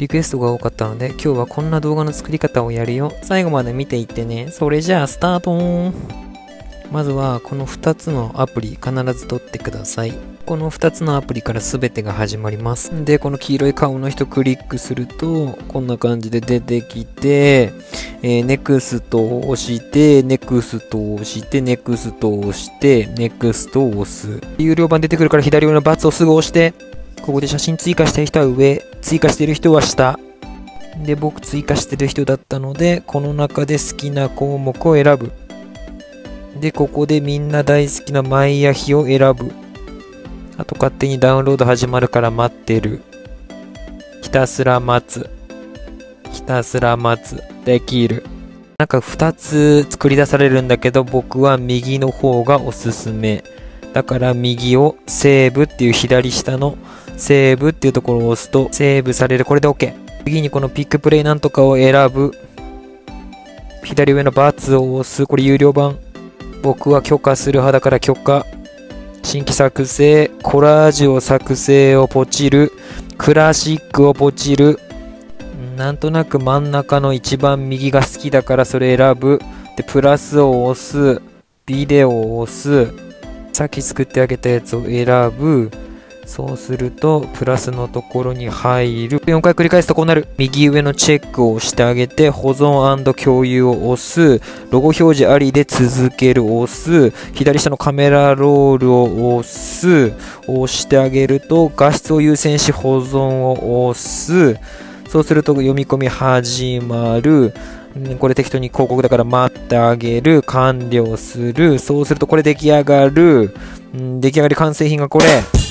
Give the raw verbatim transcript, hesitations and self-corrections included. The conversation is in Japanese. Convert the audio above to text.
リクエストが多かったので、今日はこんな動画の作り方をやるよ。最後まで見ていってね。それじゃあスタート。まずはこのふたつのアプリ必ず取ってください。このふたつのアプリから全てが始まります。で、この黄色い顔の人クリックすると、こんな感じで出てきて、えー、ネクストを押して、ネクストを押して、ネクストを押して、ネクストを押す。有料版出てくるから左上のバツをすぐ押して、ここで写真追加したい人は上、追加してる人は下。で、僕追加してる人だったので、この中で好きな項目を選ぶ。で、ここでみんな大好きな毎夜日を選ぶ。あと勝手にダウンロード始まるから待ってる。ひたすら待つ。ひたすら待つ。できる。なんかふたつ作り出されるんだけど、僕は右の方がおすすめ。だから右をセーブっていう左下のセーブっていうところを押すとセーブされる。これで OK。次にこのピックプレイなんとかを選ぶ。左上のバツを押す。これ有料版。僕は許可する派だから許可。新規作成、コラージュを作成をポチる、クラシックをポチる。なんとなく真ん中の一番右が好きだからそれ選ぶ。で、プラスを押す。ビデオを押す。さっき作ってあげたやつを選ぶ。そうすると、プラスのところに入る。よんかい繰り返すとこうなる。右上のチェックを押してあげて、保存&共有を押す。ロゴ表示ありで続けるを押す。左下のカメラロールを押す。押してあげると、画質を優先し保存を押す。そうすると読み込み始まる。これ適当に広告だから待ってあげる。完了する。そうするとこれ出来上がる。出来上がり完成品がこれ。